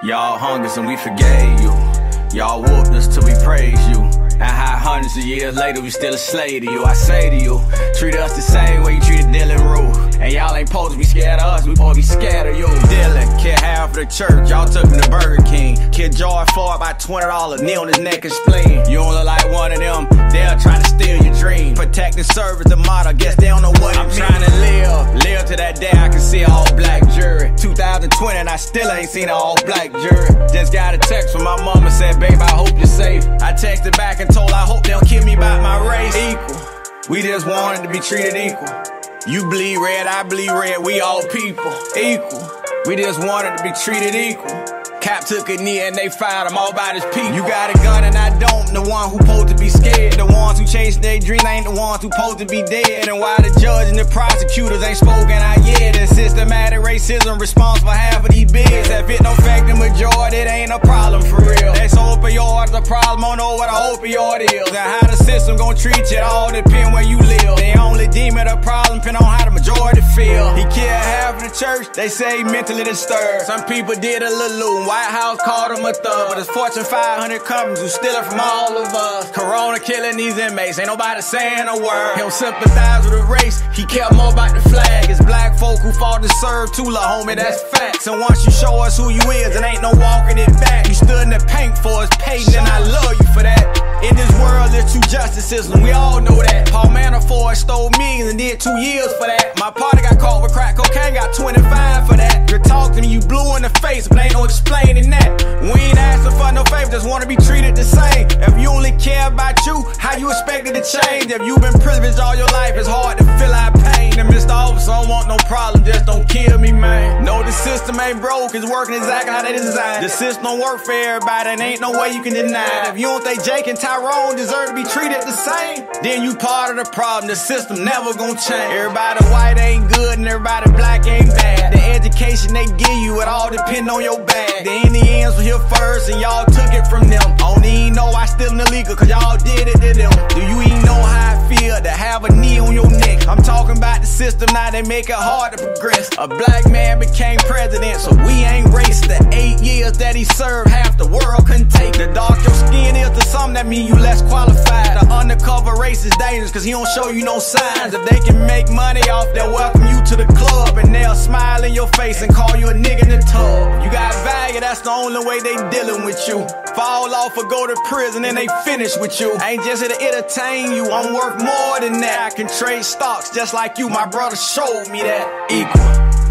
Y'all hung us and we forgave you. Y'all whooped us till we praised you. And how hundreds of years later we still a slave to you. I say to you, treat us the same way you treated Dylan Rue. And y'all ain't supposed to be scared of us, we supposed to be scared of you. Dylan, kid half of the church, y'all took him to Burger King. Kid George Floyd about $20, knee on his neck and spleen. You don't look like one of them, they're trying to steal your dream. Protect and serve is the motto, guess they don't know what I'm trying to live to that day I can see an all-black jury. 2020 and I still ain't seen an all-black jury. Just got a text from my mama, said, babe, I hope you're safe. I texted back and told I hope they don't kill me by my race. Equal, we just wanted to be treated equal. You bleed red, I bleed red, we all people. Equal, we just wanted to be treated equal. Cap took a knee and they fired him all about his people. You got a gun and I don't, the one who supposed to be scared. The ones who chase their dreams ain't the ones who supposed to be dead. And why the judge and the prosecutors ain't spoken out yet. And systematic racism responsible for half of these bids. If it don't affect the majority, it ain't a problem for real. That's opioid, the problem, I don't know what a opioid is. And how the system gon' treat you, it all depend where you live. They only deem it a problem depending on how the majority feel. He killed half of the church, they say he mentally disturbed. Some people did a little loot. White House called him a thug, but it's Fortune 500 companies who steal it from all of us. Corona killing these inmates, ain't nobody saying a word. He don't sympathize with the race, he care more about the flag. It's black folk who fought to serve Tula, homie, that's facts. And once you show us who you is, it ain't no walking it back. You stood in the paint for us, Peyton, and I love you for that. In this world, there's two justice systems, we all know that. Paul Manafort stole millions and did 2 years for that. My partner got caught with crack cocaine, got 25 for that. You talk to me, you blue in the face, but ain't no explaining that. We ain't asking for no favor, just wanna be treated the same. If you only care about you, how you expect it to change? If you've been privileged all your life, it's hard to feel our pain. And Mr. Officer, I don't want no problem, just don't kill me, man. No, the system ain't broke, it's working exactly how they designed. The system don't work for everybody, and ain't no way you can deny it. If you don't think Jake and Tyrone deserve to be treated the same, then you part of the problem, the system never gonna change. Everybody white ain't good and everybody black ain't bad. The education they give you, it all depend on your bag. The Indians were here first and y'all took it from them. I don't even know I still illegal cause y'all did it to them. Do you even know how I feel to have a knee on your neck? I'm talking about the system, now they make it hard to progress. A black man became president, so we ain't racist. The 8 years that he served, half the world couldn't take. The dark your skin is to some, that mean you less qualified. The undercover race is dangerous cause he don't show you no signs. If they can make money off, they'll welcome you to the club and they'll smile in your face and call you a nigga in the tub. You got value, that's the only way they dealing with you. Fall off or go to prison and they finish with you. I ain't just here to entertain you, I'm worth more than that. I can trade stocks just like you, my brother showed me that. Equal.